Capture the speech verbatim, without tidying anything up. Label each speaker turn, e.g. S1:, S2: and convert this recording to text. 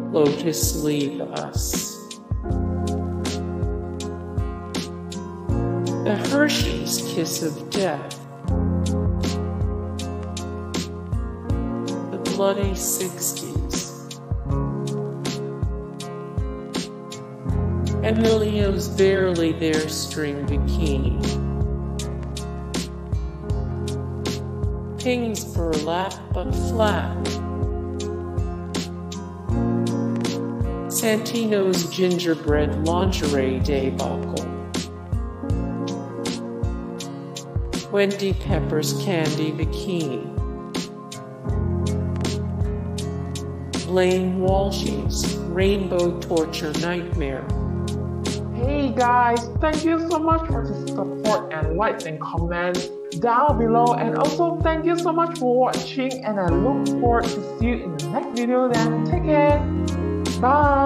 S1: Lotus Leave Us. The Hershey's Kiss of Death. The Bloody Sixties. Emilio's Barely There string bikini. Ping's Burlap but flat. Santino's Gingerbread lingerie debacle. Wendy Pepper's Candy Bikini. Blaine Walsh's Rainbow Torture Nightmare.
S2: Hey guys, thank you so much for the support and likes and comments down below, and also thank you so much for watching, and I look forward to see you in the next video. Then take care, bye.